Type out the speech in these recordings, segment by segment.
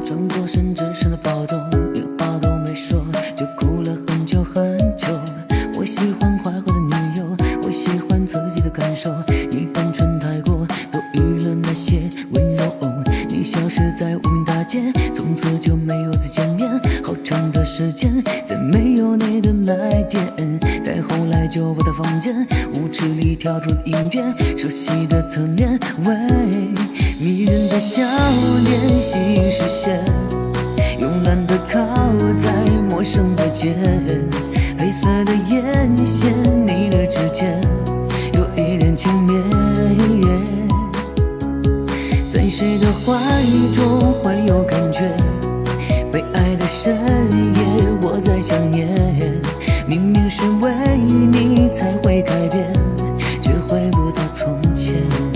转过身只剩了保重，连话都没说就哭了很久很久。我喜欢坏坏的女友，我喜欢自己的感受，你单纯太过，多余了那些温柔。你消失在无名大街，从此就没有再见面，好长的时间再没有你的来电，再后来就把他房间舞池里跳出音乐，熟悉的侧脸，喂，迷人的笑脸吸引视线，慵懒地靠在陌生的街，黑色的眼线，你的指尖有一点轻蔑，在谁的怀中会有感觉？被爱的深夜，我在想念。明明是为你才会改变，却回不到从前。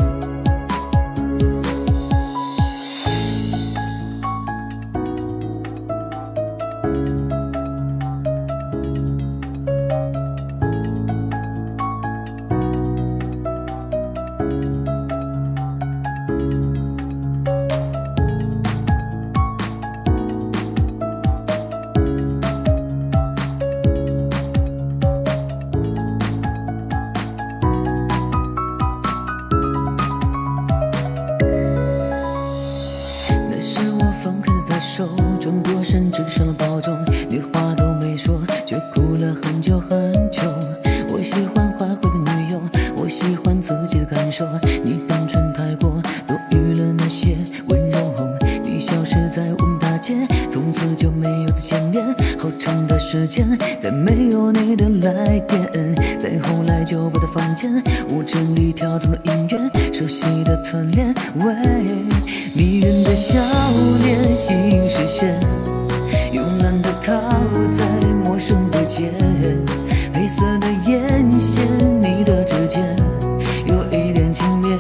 手转过身只剩了保重，你话都没说却哭了很久很久。我喜欢坏坏的女友，我喜欢自己的感受，你单纯太过，多余了那些温柔。你消失在我们大街，从此就没有再见面，好长的时间再没有你的来电，再后来就把他房间舞池里跳动了音乐，熟悉的侧脸，喂，迷人的笑脸吸引视线，慵懒地靠在陌生的街，黑色的眼线，你的指尖有一点轻蔑，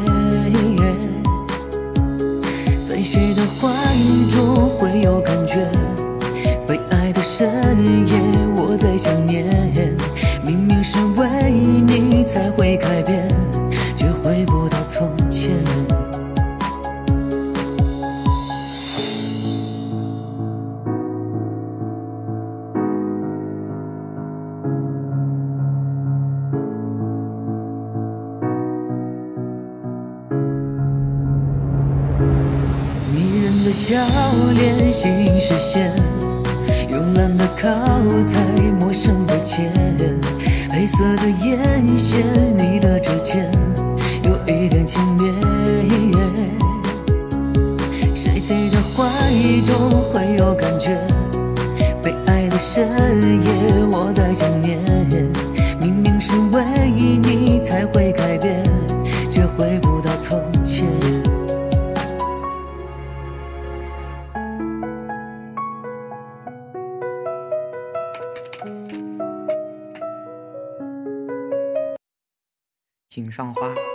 在谁的怀中会有感觉？被爱的深夜，我在想念。明明是为你才会改变，却回不到从前。迷人的笑脸吸引视线，慵懒地靠在陌生的街，黑色的眼线，你的指尖有一点轻蔑，谁的怀中会有感觉？被爱的深夜，我在想念。明明是为你才会改变，却回不到从前。 井上花。